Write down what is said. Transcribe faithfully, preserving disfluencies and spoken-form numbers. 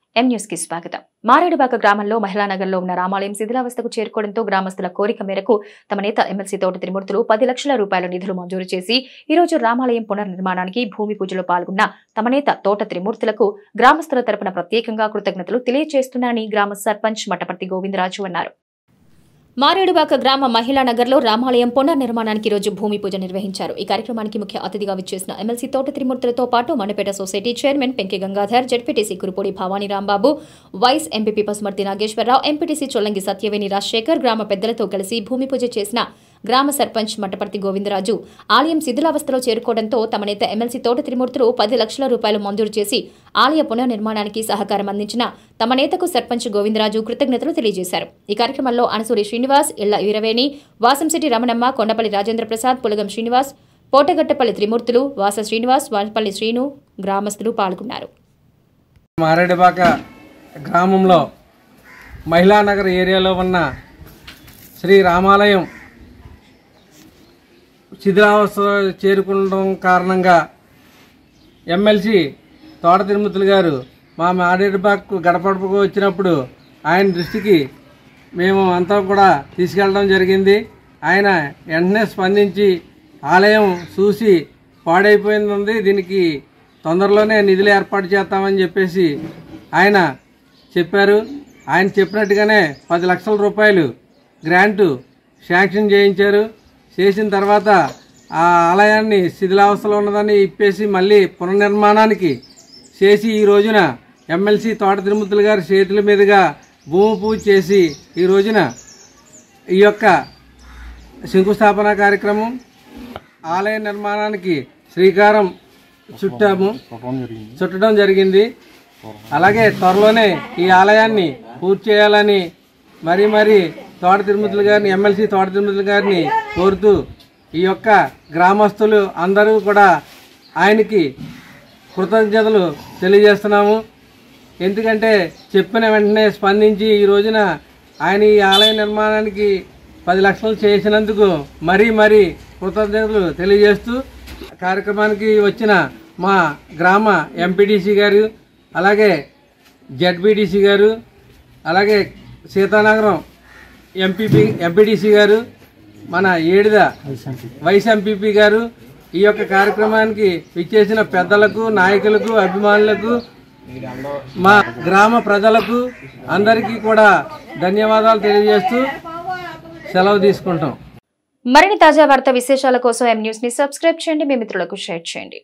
M news కి స్వాగతం. మారేడుబాక గ్రామంలో మహిళానగర్లో ఉన్న రామాలయం శిథిలావస్థకు చేరుకోవడంతో గ్రామస్తుల కోరిక మేరకు తమ నేత ఎమ్మెల్సీ తోట త్రిమూర్తులు పది లక్షల రూపాయల నిధులు మంజూరు చేసి ఈ రోజు రామాలయం పునర్నిర్మాణానికి భూమి పూజలో పాల్గొన్న తమ నేత తోట త్రిమూర్తులకు గ్రామస్తుల తరపున ప్రత్యేకంగా కృతజ్ఞతలు తెలియజేస్తున్నారని గ్రామ సర్పంచ్ మట్టపర్తి గోవిందరాజు అన్నారు. మారేడుబాక గ్రామ మహిళా నగర్లో రామాలయం పునర్నిర్మాణానికి రోజు భూమి పూజ నిర్వహించారు. ఈ కార్యక్రమానికి ముఖ్య అతిథిగా విచ్చేసిన ఎమ్మెల్సీ తోట త్రిమూర్తులతో పాటు Mandapeta society chairman Penki Gangadhar, ZPTC Kurupudi Bhavani Rambabu, vice MPP Pasumarthi Nageswara Rao, MPTC Chollangi Satyaveni Rajasekhar గ్రామ పెద్దలతో కలిసి భూమి పూజ చేసిన గ్రామ సర్పంచ్ మట్టపర్తి గోవిందరాజు ఆలయం శిథిలావస్థలో చేరుకోవడంతో తమ నేత ఎమ్మెల్సీ తోట త్రిమూర్తులు పది లక్షల రూపాయలు మంజూరు చేసి ఆలయ పునర్నిర్మాణానికి సహకారం అందించిన తమ నేతకు సర్పంచ్ గోవిందరాజు కృతజ్ఞతలు తెలియజేశారు. ఈ కార్యక్రమంలో అనసూరి శ్రీనివాస్, ఇళ్ల వీరవేణి, వాసంశెట్టి రమణమ్మ, కొండపల్లి రాజేంద్ర ప్రసాద్, పులగం శ్రీనివాస్, పోటగట్టపల్లి త్రిమూర్తులు, వాస శ్రీనివాస్, వానపల్లి శ్రీను గ్రామస్తులు పాల్గొన్నారు. మారేడుబాక గ్రామంలో మహిళానగర్ ఏరియాలో ఉన్న శ్రీ రామాలయం శిథిలావస్థ చేరుకుండడం కారణంగా ఎమ్మెల్సీ తోట తిరుమతులు గారు మా మారేడుబాకు గడపడపకు వచ్చినప్పుడు ఆయన దృష్టికి మేము అంతా కూడా తీసుకెళ్ళడం జరిగింది. ఆయన వెంటనే స్పందించి ఆలయం చూసి పాడైపోయింది ఉంది, దీనికి తొందరలోనే నిధులు ఏర్పాటు చేస్తామని చెప్పేసి ఆయన చెప్పారు. ఆయన చెప్పినట్టుగానే పది లక్షల రూపాయలు గ్రాంటు శాంక్షన్ చేయించారు. చేసిన తర్వాత ఆ ఆలయాన్ని శిథిలావస్థలో ఉన్నదాన్ని ఇప్పేసి మళ్ళీ పునర్నిర్మాణానికి చేసి ఈ రోజున ఎమ్మెల్సీ తోట తిరుమతులు గారి చేతుల మీదుగా భూమి పూజ చేసి ఈ రోజున ఈ యొక్క శంకుస్థాపన కార్యక్రమం ఆలయ నిర్మాణానికి శ్రీకారం చుట్టాము చుట్టడం జరిగింది. అలాగే త్వరలోనే ఈ ఆలయాన్ని పూర్తి చేయాలని మరీ మరీ తోట తిరుమతులు గారిని ఎమ్మెల్సీ తోట తిరుమతులు గారిని కోరుతూ ఈ యొక్క గ్రామస్తులు అందరూ కూడా ఆయనకి కృతజ్ఞతలు తెలియజేస్తున్నాము. ఎందుకంటే చెప్పిన వెంటనే స్పందించి ఈ రోజున ఆయన ఈ ఆలయ నిర్మాణానికి పది లక్షలు చేసినందుకు మరీ మరీ కృతజ్ఞతలు తెలియజేస్తూ కార్యక్రమానికి వచ్చిన మా గ్రామ ఎంపీటీసీ గారు, అలాగే జడ్పీటీసీ గారు, అలాగే సీతానగరం ఎంపీపీ ఎంపీటీసీ గారు, మన ఏడిద వైస్ ఎంపీపీ గారు, ఈ యొక్క కార్యక్రమానికి విచ్చేసిన పెద్దలకు, నాయకులకు, అభిమానులకు, మా గ్రామ ప్రజలకు అందరికీ కూడా ధన్యవాదాలు తెలియజేస్తూ సెలవు తీసుకుంటాం. మరిన్ని తాజా వార్తా విశేషాల కోసం ఎం న్యూస్ ని సబ్స్క్రైబ్ చేయండి, మీ మిత్రులకు షేర్ చేయండి.